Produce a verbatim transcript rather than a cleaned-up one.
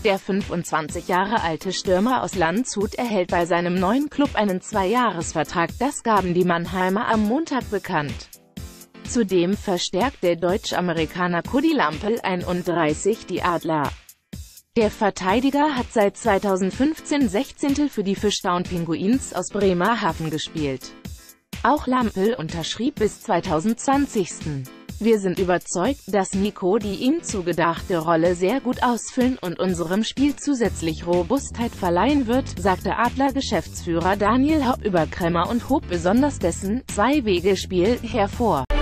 Der fünfundzwanzig Jahre alte Stürmer aus Landshut erhält bei seinem neuen Klub einen Zweijahresvertrag, das gaben die Mannheimer am Montag bekannt. Zudem verstärkt der Deutsch-Amerikaner Cody Lampel einunddreißig die Adler. Der Verteidiger hat seit zweitausendfünfzehn Sechzehntel für die Fischtown Pinguins aus Bremerhaven gespielt. Auch Lampel unterschrieb bis zweitausendzwanzig. Wir sind überzeugt, dass Nico die ihm zugedachte Rolle sehr gut ausfüllen und unserem Spiel zusätzlich Robustheit verleihen wird, sagte Adler-Geschäftsführer Daniel Hopp über Krämer und hob besonders dessen Zwei-Wege-Spiel hervor.